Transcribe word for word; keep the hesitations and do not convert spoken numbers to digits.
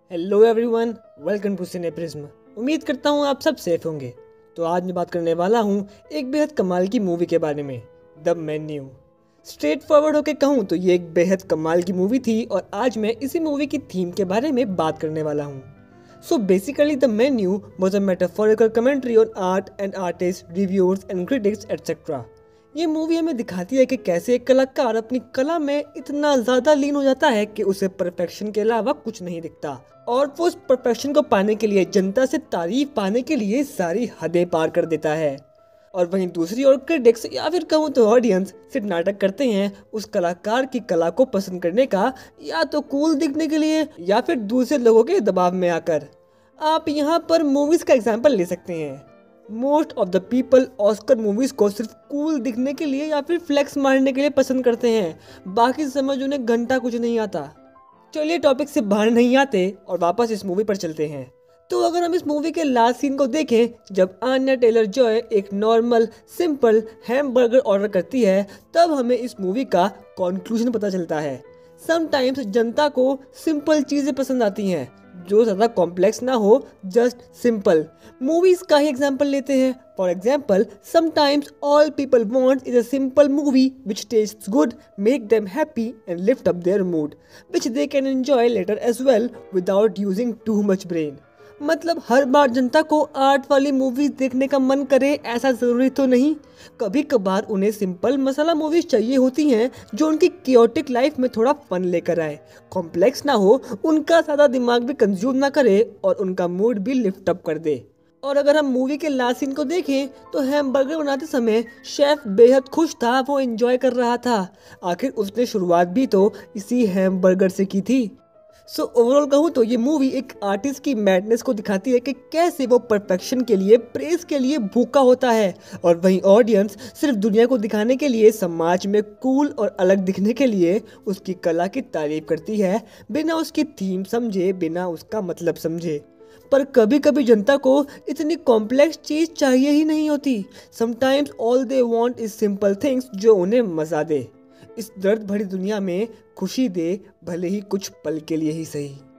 Hello everyone, welcome to cine prism. उम्मीद करता हूँ आप सब सेफ होंगे। तो आज मैं बात करने वाला हूँ एक बेहद कमाल की मूवी के बारे में, द मेन्यू। स्ट्रेट फॉरवर्ड होके कहूँ तो ये एक बेहद कमाल की मूवी थी और आज मैं इसी मूवी की थीम के बारे में बात करने वाला हूँ। So basically the menu was a metaphorical commentary on art and artist, reviewers and critics etcetera. ये मूवी हमें दिखाती है कि कैसे एक कलाकार अपनी कला में इतना ज़्यादा लीन हो जाता है कि उसे परफेक्शन के अलावा कुछ नहीं दिखता और वो उस परफेक्शन को पाने के लिए जनता से तारीफ पाने के लिए सारी हदें पार कर देता है। और वहीं दूसरी ओर क्रिटिक्स या फिर कहूँ तो ऑडियंस सिर्फ नाटक करते हैं उस कलाकार की कला को पसंद करने का, या तो कूल दिखने के लिए या फिर दूसरे लोगों के दबाव में आकर। आप यहाँ पर मूवीज़ का एग्जाम्पल ले सकते हैं। Most of the people Oscar movies को सिर्फ कूल दिखने के लिए या फिर फ्लेक्स मारने के लिए पसंद करते हैं, बाकी समझ उन्हें घंटा कुछ नहीं आता। चलिए टॉपिक से बाहर नहीं आते और वापस इस मूवी पर चलते हैं। तो अगर हम इस मूवी के लास्ट सीन को देखें, जब आन्या टेलर जॉय एक नॉर्मल सिंपल हैमबर्गर ऑर्डर करती है, तब हमें इस मूवी का कॉन्क्लूजन पता चलता है। समटाइम्स जनता को सिंपल चीज़ें पसंद आती हैं जो ज़्यादा कॉम्प्लेक्स ना हो, जस्ट सिंपल। मूवीज़ का ही एग्जाम्पल लेते हैं। For example, sometimes all people want is a simple movie which tastes good, make them happy and lift up their mood, which they can enjoy later as well without using too much brain. मतलब हर बार जनता को art वाली movies देखने का मन करे ऐसा ज़रूरी तो नहीं। कभी कभार उन्हें सिंपल मसाला मूवीज चाहिए होती हैं जो उनकी क्योटिक लाइफ में थोड़ा फन लेकर आए, कॉम्प्लेक्स ना हो, उनका सादा दिमाग भी कंज्यूम ना करे और उनका मूड भी लिफ्ट अप कर दे। और अगर हम मूवी के लास्ट सीन को देखें तो हैमबर्गर बनाते समय शेफ बेहद खुश था, वो एंजॉय कर रहा था। आखिर उसने शुरुआत भी तो इसी हैमबर्गर से की थी। सो ओवरऑल कहूँ तो ये मूवी एक आर्टिस्ट की मैडनेस को दिखाती है कि कैसे वो परफेक्शन के लिए, प्रेस के लिए भूखा होता है, और वहीं ऑडियंस सिर्फ दुनिया को दिखाने के लिए, समाज में कूल और अलग दिखने के लिए उसकी कला की तारीफ करती है, बिना उसकी थीम समझे, बिना उसका मतलब समझे। पर कभी कभी जनता को इतनी कॉम्प्लेक्स चीज़ चाहिए ही नहीं होती। Sometimes all they want is simple things जो उन्हें मज़ा दे, इस दर्द भरी दुनिया में खुशी दे, भले ही कुछ पल के लिए ही सही।